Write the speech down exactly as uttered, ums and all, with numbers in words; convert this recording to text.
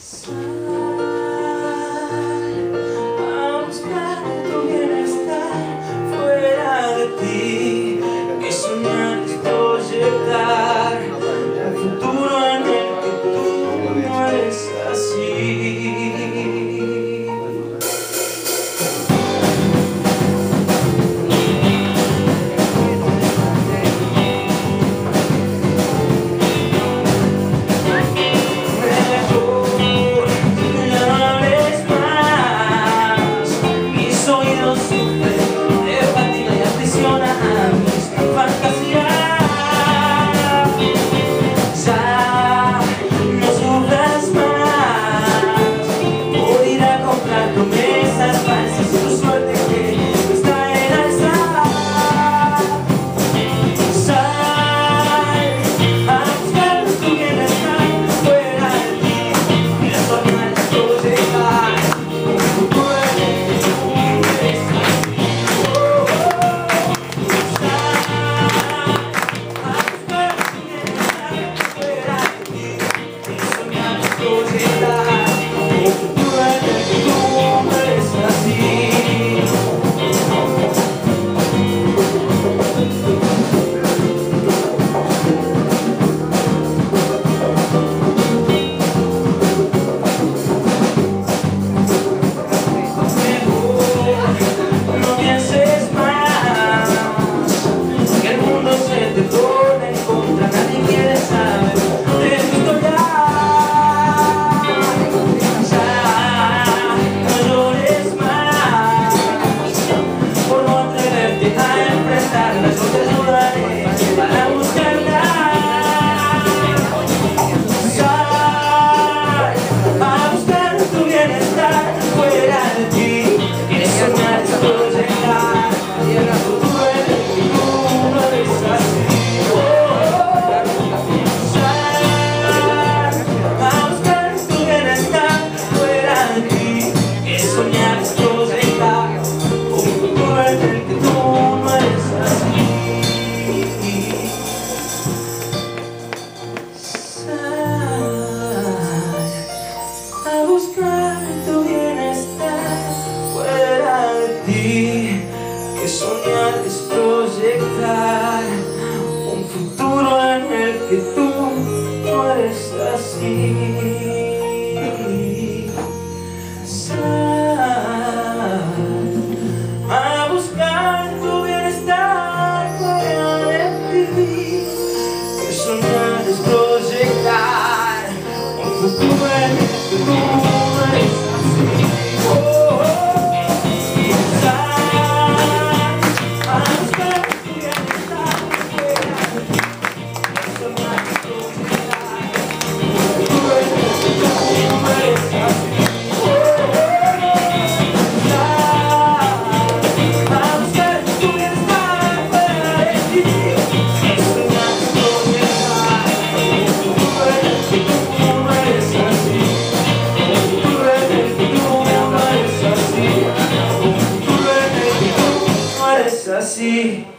Sal a buscar tu bienestar fuera de ti, que soñar es proyectar un futuro en el que tú no eres así. Buscar tu bienestar fuera de ti, que soñar es proyectar un futuro en el que tú no eres así. Sal a buscar tu bienestar fuera de ti, que soñar es proyectar un futuro en el que tú no eres así. Oh, oh. Sal a buscar tu bienestar fuera de ti, que soñar es proyectar un futuro en el que tú no eres así. Oh, oh. Sal a buscar tu bienestar fuera de ti, que soñar es proyectar un futuro en el que tú no eres así. Así.